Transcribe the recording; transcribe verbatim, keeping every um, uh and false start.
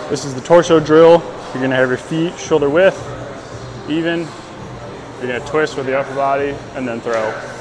This is the torso drill. You're gonna have your feet shoulder width, even. You're gonna twist with the upper body and then throw.